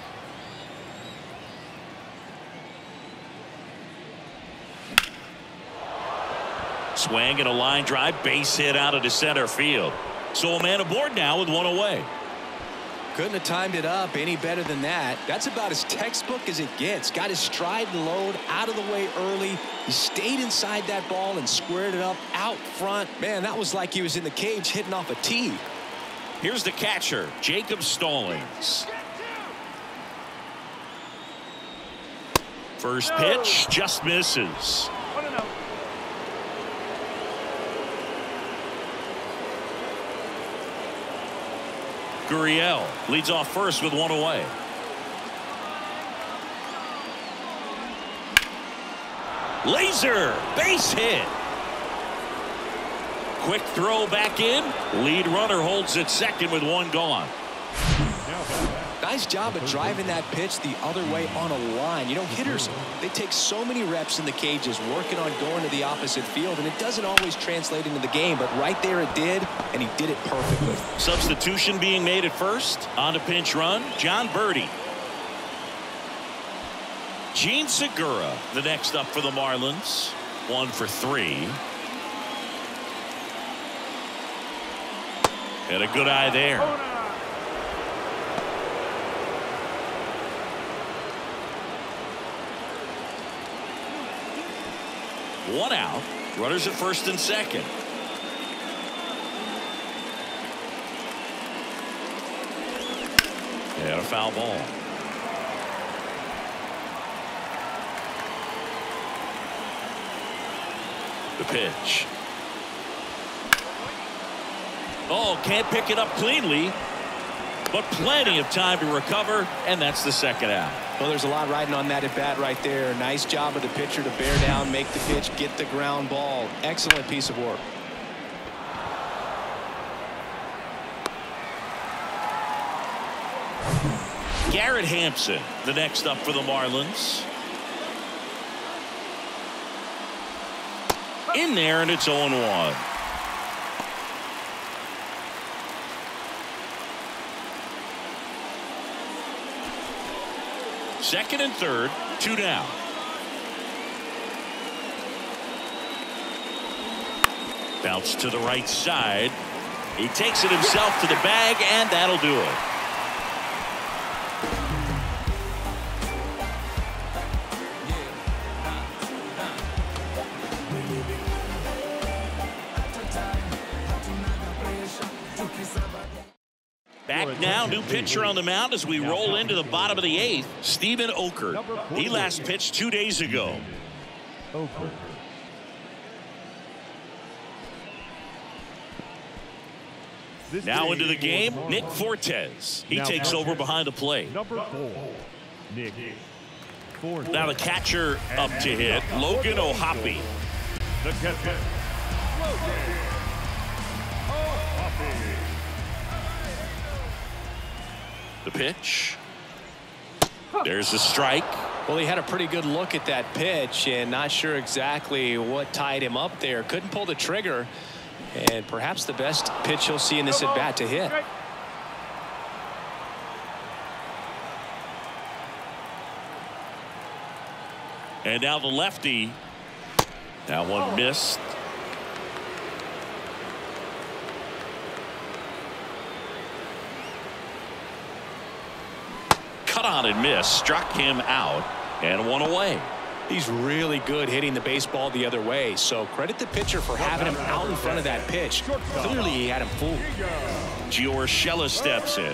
Swing and a line drive, base hit out of the center field. So a man aboard now with one away. Couldn't have timed it up any better than that. That's about as textbook as it gets. Got his stride and load out of the way early. He stayed inside that ball and squared it up out front. Man, that was like he was in the cage hitting off a tee. Here's the catcher, Jacob Stallings. First pitch just misses. 1-0. Gurriel leads off first with one away. Laser base hit. Quick throw back in. Lead runner holds at second with one gone. Nice job of driving that pitch the other way on a line. You know, hitters, they take so many reps in the cages working on going to the opposite field, and it doesn't always translate into the game, but right there it did, and he did it perfectly. Substitution being made at first. On to pinch run, John Birdie. Gene Segura, the next up for the Marlins. 1 for 3. And a good eye there. One out. Runners at first and second. And a foul ball. The pitch. Oh, can't pick it up cleanly, but plenty of time to recover, and that's the second out. Well, there's a lot riding on that at bat right there. Nice job of the pitcher to bear down, make the pitch, get the ground ball. Excellent piece of work. Garrett Hampson, the next up for the Marlins. In there, and it's 0-1. Second and third, 2 down. Bounce to the right side. He takes it himself to the bag, and that'll do it. Back now, new pitcher on the mound as we roll into the bottom of the 8th. Steven Okert. He last pitched 2 days ago. Now into the game, Nick Fortes. He takes over behind the plate. Number 4, Nick Fortes. Now the catcher up to hit, Logan O'Hoppe. The catcher, Logan O'Hoppe. The pitch. There's a strike. Well, he had a pretty good look at that pitch and not sure exactly what tied him up there. Couldn't pull the trigger, and perhaps the best pitch he'll see in this at bat to hit. And now the lefty. That one missed. Cut on and missed. Struck him out. And one away. He's really good hitting the baseball the other way, so credit the pitcher for having him out in front of that pitch. Clearly he had him fooled. Gio Urshela steps in.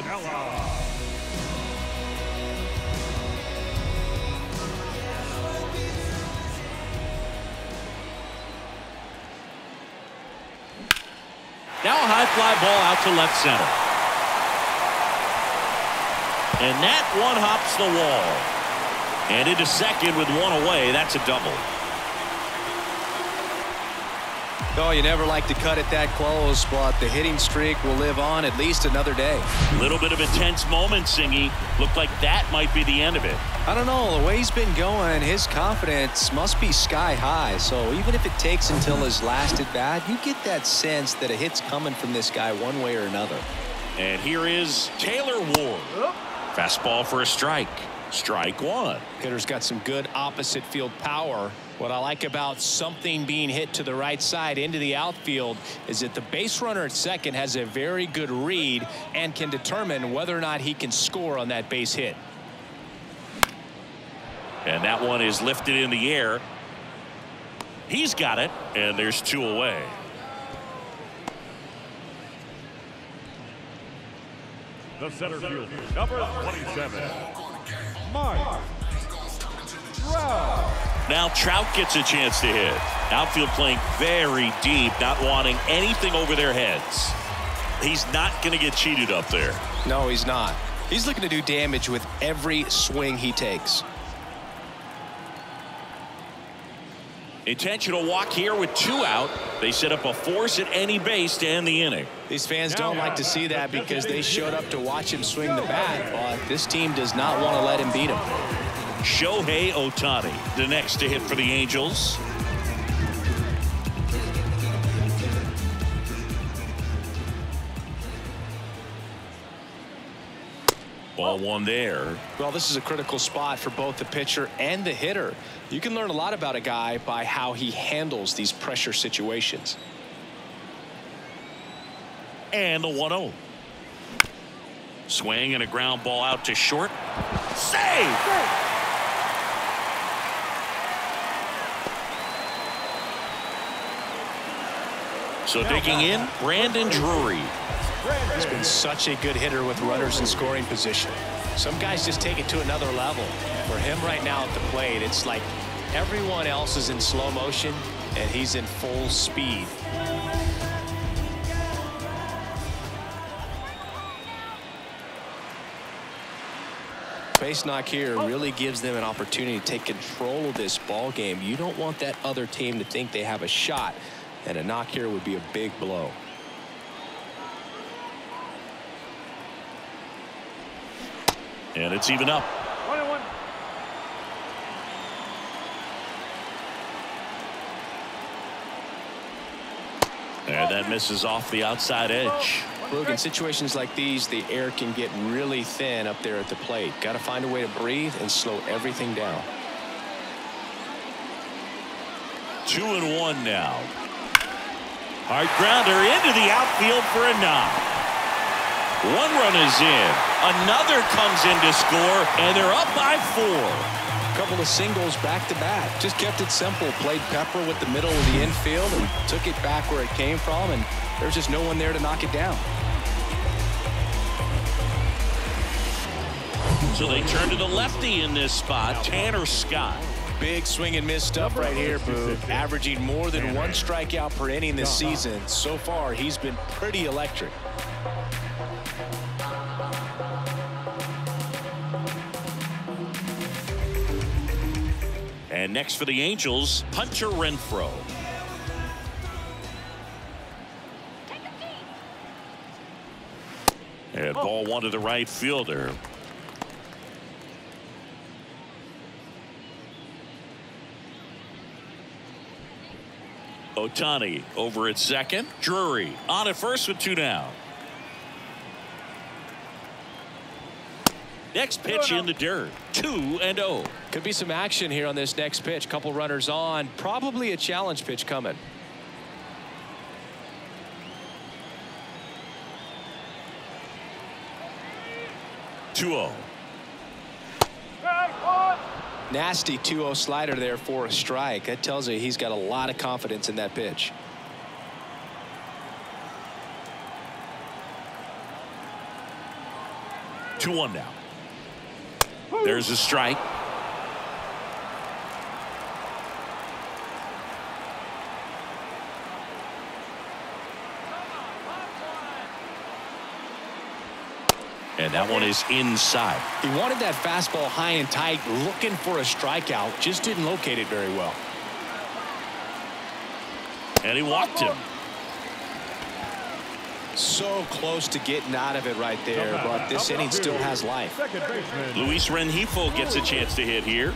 Now a high fly ball out to left center. And that one hops the wall. And into second with one away. That's a double. Oh, you never like to cut it that close, but the hitting streak will live on at least another day. A little bit of a tense moment, Singy. Looked like that might be the end of it. I don't know. The way he's been going, his confidence must be sky high. So even if it takes until his last at bat, you get that sense that a hit's coming from this guy one way or another. And here is Taylor Ward. Fastball for a strike. Strike one. Hitter's got some good opposite field power. What I like about something being hit to the right side into the outfield is that the base runner at second has a very good read and can determine whether or not he can score on that base hit. And that one is lifted in the air. He's got it, and there's 2 away. The center fielder, number 27, Mark Trout. Now Trout gets a chance to hit. Outfield playing very deep, not wanting anything over their heads. He's not going to get cheated up there. No, he's not. He's looking to do damage with every swing he takes. Intentional walk here with 2 out. They set up a force at any base to end the inning. These fans don't like to see that because they showed up to watch him swing the bat, but this team does not want to let him beat him. Shohei Ohtani, the next to hit for the Angels. Ball 1 there. Well, this is a critical spot for both the pitcher and the hitter. You can learn a lot about a guy by how he handles these pressure situations. And the 1-0. Swing and a ground ball out to short. Save! So digging in, Brandon Drury. He's been such a good hitter with runners in scoring position. Some guys just take it to another level. For him right now at the plate, it's like everyone else is in slow motion and he's in full speed. Base knock here really gives them an opportunity to take control of this ball game. You don't want that other team to think they have a shot, and a knock here would be a big blow. And it's even up. 1-1. And that misses off the outside edge. Look, in situations like these, the air can get really thin up there at the plate. Got to find a way to breathe and slow everything down. 2-1 now. Hard grounder into the outfield for a knock. 1 run is in. Another comes in to score, and they're up by 4. Couple of singles back to back. Just kept it simple. Played pepper with the middle of the infield and took it back where it came from, and there's just no one there to knock it down. So they turn to the lefty in this spot, Tanner Scott. Big swing and miss stuff right here, Boo. Averaging more than 1 strikeout per inning this season. So far, he's been pretty electric. And next for the Angels, Hunter Renfroe. And ball 1 to the right fielder. Ohtani over at second. Drury on at first with 2 down. Next pitch in the dirt. 2-0. Could be some action here on this next pitch. Couple runners on. Probably a challenge pitch coming. Nasty 2-0 slider there for a strike. That tells you he's got a lot of confidence in that pitch. Two one now. There's a strike. And that one is inside. He wanted that fastball high and tight, looking for a strikeout. Just didn't locate it very well. And he walked him. So close to getting out of it right there, but this inning still has life. Luis Rengifo gets a chance to hit here.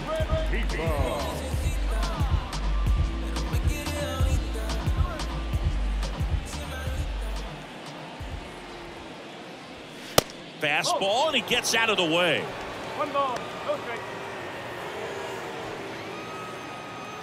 Fastball, and he gets out of the way. 1 ball, no strike.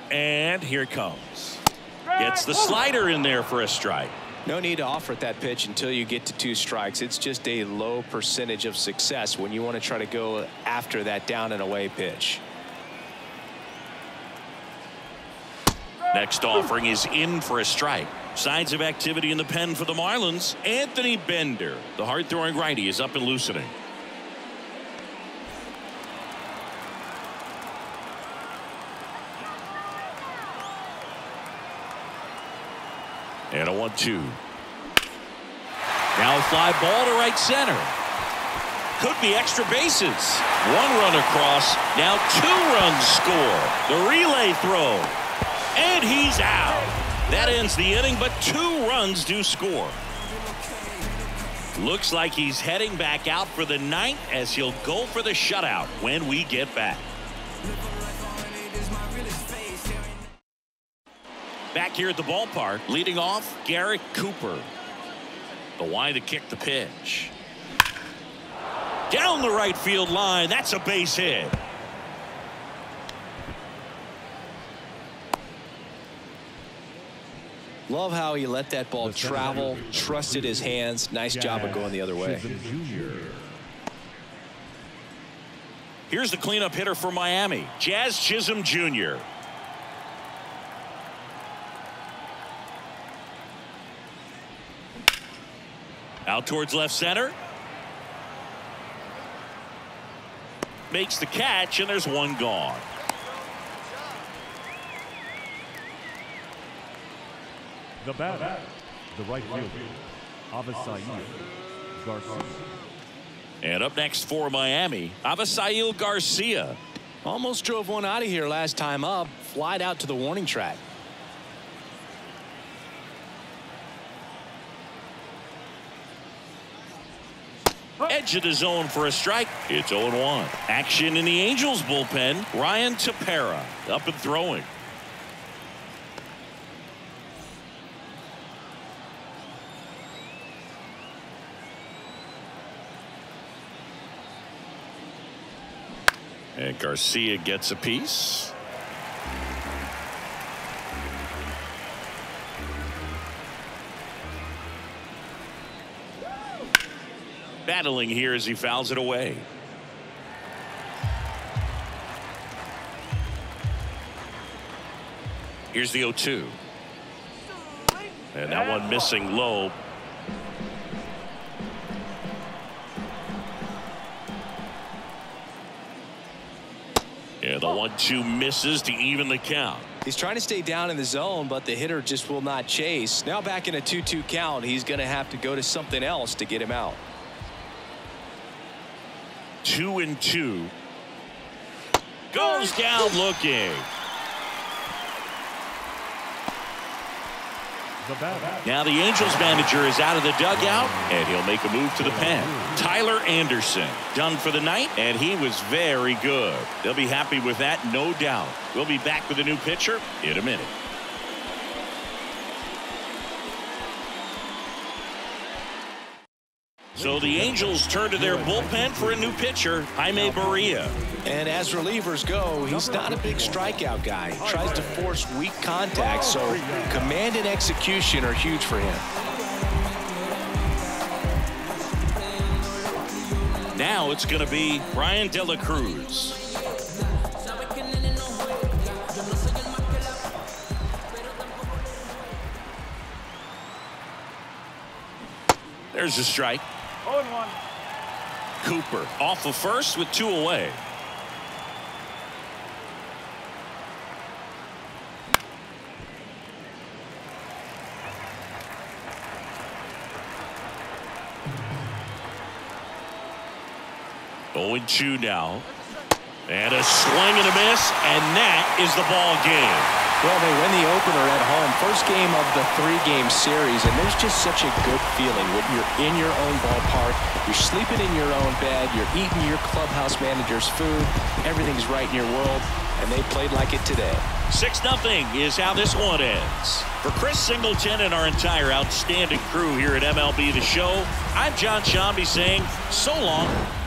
And here it comes. Gets the slider in there for a strike. No need to offer at that pitch until you get to 2 strikes. It's just a low percentage of success when you want to try to go after that down and away pitch. Next offering is in for a strike. Signs of activity in the pen for the Marlins. Anthony Bender, the hard-throwing righty, is up and loosening. And a 1-2. Now a fly ball to right center. Could be extra bases. 1 run across. Now 2 runs score. The relay throw. And he's out. That ends the inning, but 2 runs do score. Looks like he's heading back out for the 9th as he'll go for the shutout when we get back. Back here at the ballpark, leading off, Garrett Cooper. The wide to kick the pitch. Down the right field line. That's a base hit. Love how he let that ball travel, trusted his hands. Nice job of going the other way. Here's the cleanup hitter for Miami, Jazz Chisholm Jr. Out towards left center. Makes the catch, and there's 1 gone. The batter, the right fielder, Avisail Garcia. And up next for Miami, Avisail Garcia. Almost drove one out of here last time up. Flied out to the warning track. Edge of the zone for a strike. It's 0-1. Action in the Angels bullpen. Ryan Tepera up and throwing. And Garcia gets a piece. Battling here as he fouls it away. Here's the 0-2. And that one missing low. And the 1-2 misses to even the count. He's trying to stay down in the zone, but the hitter just will not chase. Now back in a 2-2 count, he's going to have to go to something else to get him out. 2-2. Goes down looking. Now the Angels manager is out of the dugout, and he'll make a move to the pen. Tyler Anderson done for the night, and he was very good. They'll be happy with that, no doubt. We'll be back with a new pitcher in a minute. So the Angels turn to their bullpen for a new pitcher, Jaime Barria. And as relievers go, he's not a big strikeout guy. He tries to force weak contact, so command and execution are huge for him. Now it's going to be Brian De La Cruz. There's a strike. 0-1. Cooper off of first with 2 away. Going 2 now. And a swing and a miss, and that is the ball game. Well, they win the opener at home. First game of the 3-game series, and there's just such a good feeling when you're in your own ballpark, you're sleeping in your own bed, you're eating your clubhouse manager's food, everything's right in your world, and they played like it today. 6-0 is how this one ends. For Chris Singleton and our entire outstanding crew here at MLB The Show, I'm John Shambi saying so long.